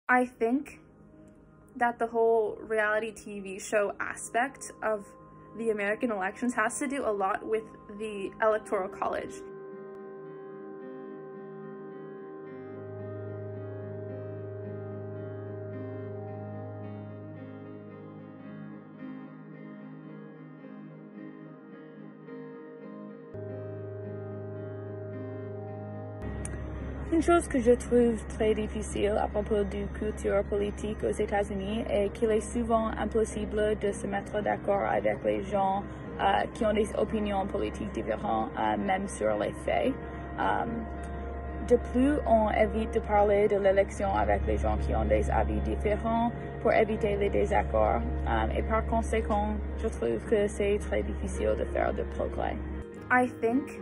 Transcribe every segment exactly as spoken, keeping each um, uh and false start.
I think that the whole reality T V show aspect of the American elections has to do a lot with the Electoral College. Une chose que je trouve très difficile à propos du culture politique aux États-Unis est qu'il est souvent impossible de se mettre d'accord avec les gens euh, qui ont des opinions politiques différentes, euh, même sur les faits. Um, de plus, on évite de parler de l'élection avec les gens qui ont des avis différents pour éviter les désaccords. Um, et par conséquent, je trouve que c'est très difficile de faire de progrès. I think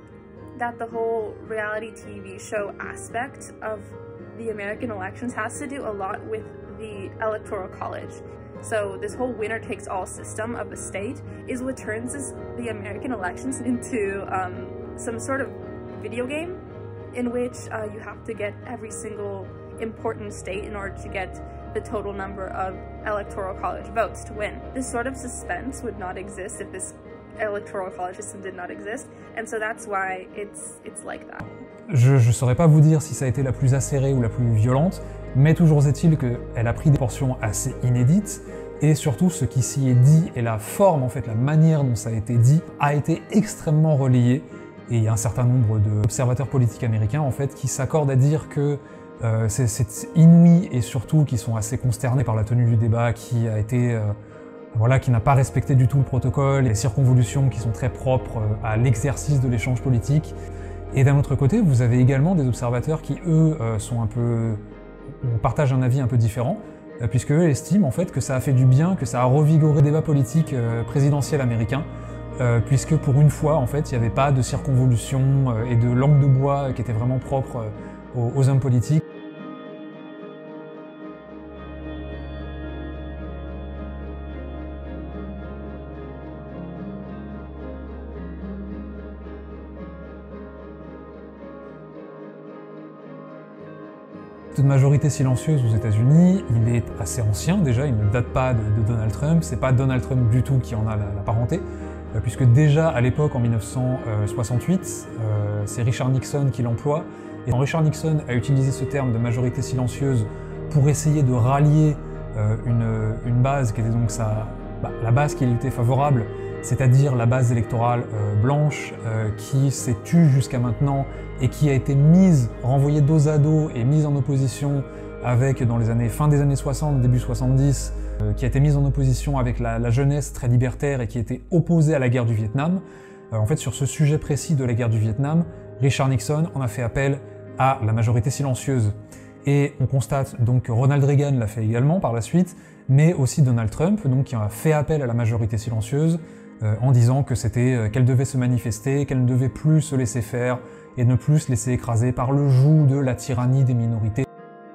that the whole reality T V show aspect of the American elections has to do a lot with the Electoral College. So this whole winner-takes-all system of the state is what turns this, the American elections into um, some sort of video game in which uh, you have to get every single important state in order to get the total number of Electoral College votes to win. This sort of suspense would not exist if this Electoral College system did not exist, and so that's why it's it's like that. Je ne saurais pas vous dire si ça a été la plus acérée ou la plus violente, mais toujours est-il qu'elle a pris des portions assez inédites, et surtout ce qui s'y est dit et la forme, en fait, la manière dont ça a été dit, a été extrêmement relayée, et il y a un certain nombre d'observateurs politiques américains, en fait, qui s'accordent à dire que euh, c'est inouï, et surtout qui sont assez consternés par la tenue du débat qui a été... Euh, Voilà, qui n'a pas respecté du tout le protocole, les circonvolutions qui sont très propres à l'exercice de l'échange politique. Et d'un autre côté, vous avez également des observateurs qui, eux, sont un peu... partagent un avis un peu différent, puisque eux estiment en fait que ça a fait du bien, que ça a revigoré le débat politique présidentiel américain, puisque pour une fois, en fait, il n'y avait pas de circonvolution et de langue de bois qui étaient vraiment propres aux hommes politiques. De majorité silencieuse aux États-Unis, il est assez ancien déjà, il ne date pas de, de Donald Trump, c'est pas Donald Trump du tout qui en a la, la parenté, euh, puisque déjà à l'époque, en mille neuf cent soixante-huit, euh, c'est Richard Nixon qui l'emploie, et quand Richard Nixon a utilisé ce terme de majorité silencieuse pour essayer de rallier euh, une, une base qui était donc sa, bah, la base qui lui était favorable, c'est-à-dire la base électorale euh, blanche euh, qui s'est tue jusqu'à maintenant et qui a été mise, renvoyée dos à dos et mise en opposition avec, dans les années, fin des années soixante, début soixante-dix, euh, qui a été mise en opposition avec la, la jeunesse très libertaire et qui était opposée à la guerre du Vietnam. Euh, en fait, sur ce sujet précis de la guerre du Vietnam, Richard Nixon en a fait appel à la majorité silencieuse. Et on constate donc que Ronald Reagan l'a fait également par la suite, mais aussi Donald Trump, donc, qui a fait appel à la majorité silencieuse, Euh, en disant que c'était euh, qu'elle devait se manifester, qu'elle ne devait plus se laisser faire et ne plus se laisser écraser par le joug de la tyrannie des minorités.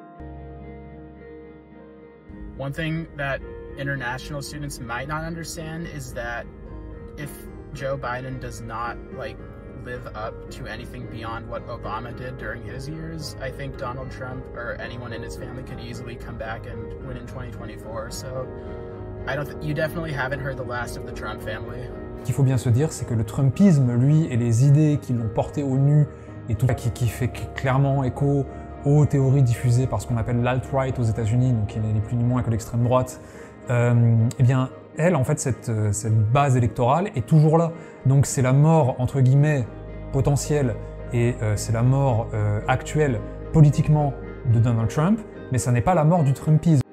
One thing that international students might not understand is that if Joe Biden does not like live up to anything beyond what Obama did during his years, I think Donald Trump or anyone in his family could easily come back and win in twenty twenty-four. So I don't th you definitely haven't heard the last of the Trump family. Ce qu'il faut bien se dire, c'est que le Trumpisme, lui, et les idées qui l'ont porté au nu, et tout ça qui, qui fait clairement écho aux théories diffusées par ce qu'on appelle l'alt-right aux États-Unis, donc qui n'est ni plus ni moins que l'extrême droite, euh, eh bien, elle, en fait, cette, cette base électorale est toujours là. Donc c'est la mort, entre guillemets, potentielle, et euh, c'est la mort euh, actuelle, politiquement, de Donald Trump, mais ça n'est pas la mort du Trumpisme.